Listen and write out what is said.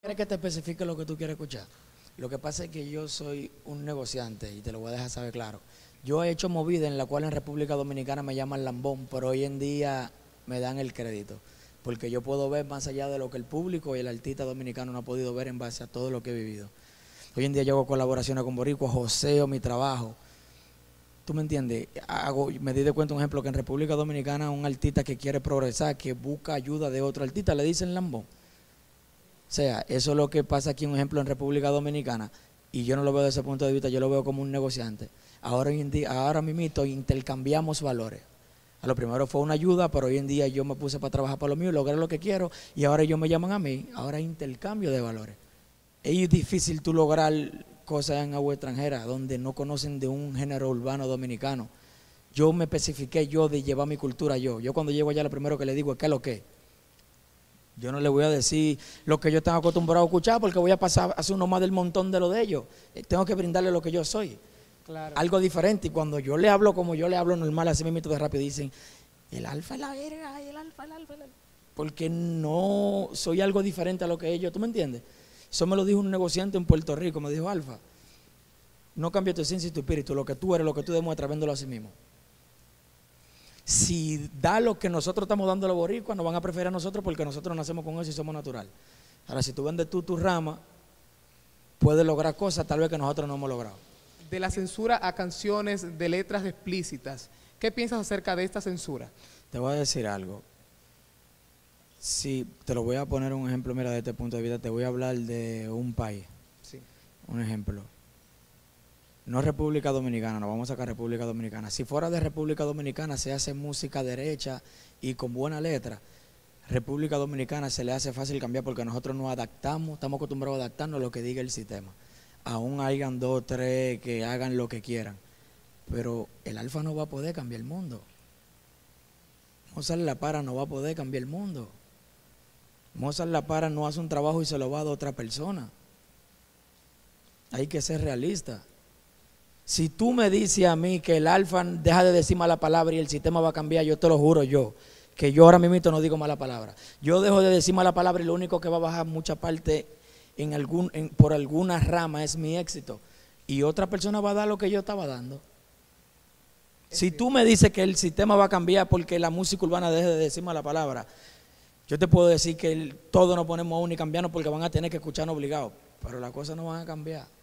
¿Quieres que te especifique lo que tú quieres escuchar? Lo que pasa es que yo soy un negociante y te lo voy a dejar saber claro. Yo he hecho movida en la cual en República Dominicana me llaman lambón, pero hoy en día me dan el crédito, porque yo puedo ver más allá de lo que el público y el artista dominicano no ha podido ver en base a todo lo que he vivido. Hoy en día yo hago colaboraciones con Boricua, joseo mi trabajo. ¿Tú me entiendes? Me di de cuenta un ejemplo que en República Dominicana un artista que quiere progresar, que busca ayuda de otro artista, le dicen lambón. O sea, eso es lo que pasa aquí, un ejemplo, en República Dominicana, y yo no lo veo desde ese punto de vista, yo lo veo como un negociante. Ahora mismo intercambiamos valores. A lo primero fue una ayuda, pero hoy en día yo me puse para trabajar por lo mío, lograr lo que quiero, y ahora ellos me llaman a mí, ahora hay intercambio de valores. Es difícil tú lograr cosas en agua extranjera, donde no conocen de un género urbano dominicano. Yo me especifiqué de llevar mi cultura yo. Yo cuando llego allá lo primero que le digo es ¿qué es lo que? Yo no le voy a decir lo que yo tengo acostumbrado a escuchar porque voy a pasar a hacer uno más del montón de lo de ellos. Tengo que brindarle lo que yo soy. Claro. Algo diferente. Y cuando yo le hablo como yo le hablo normal, así mismo de rápido, dicen, el alfa es la verga, el alfa. Porque no soy algo diferente a lo que ellos, ¿tú me entiendes? Eso me lo dijo un negociante en Puerto Rico, me dijo, Alfa, no cambia tu esencia y tu espíritu, lo que tú eres, lo que tú demuestras, véndolo a sí mismo. Si da lo que nosotros estamos dando a los boricuas, nos van a preferir a nosotros porque nosotros nacemos con eso y somos natural. Ahora, si tú vendes tu rama, puedes lograr cosas tal vez que nosotros no hemos logrado. De la censura a canciones de letras explícitas, ¿qué piensas acerca de esta censura? Te voy a decir algo. Si te lo voy a poner un ejemplo, mira, de este punto de vista, te voy a hablar de un país. Sí. Un ejemplo. No República Dominicana, no vamos a sacar República Dominicana. Si fuera de República Dominicana se hace música derecha y con buena letra. República Dominicana se le hace fácil cambiar porque nosotros nos adaptamos, estamos acostumbrados a adaptarnos a lo que diga el sistema. Aún hayan 2, 3 que hagan lo que quieran. Pero el alfa no va a poder cambiar el mundo. Mozart La Para no va a poder cambiar el mundo. Mozart La Para no hace un trabajo y se lo va a dar a otra persona. Hay que ser realista. Si tú me dices a mí que el alfa deja de decir mala palabra y el sistema va a cambiar, yo te lo juro que yo ahora mismo no digo mala palabra. Yo dejo de decir mala palabra y lo único que va a bajar mucha parte por alguna rama es mi éxito. Y otra persona va a dar lo que yo estaba dando. Si tú me dices que el sistema va a cambiar porque la música urbana deje de decir mala palabra, yo te puedo decir que todos nos ponemos a uno y cambiarnos porque van a tener que escucharnos obligados, pero las cosas no van a cambiar.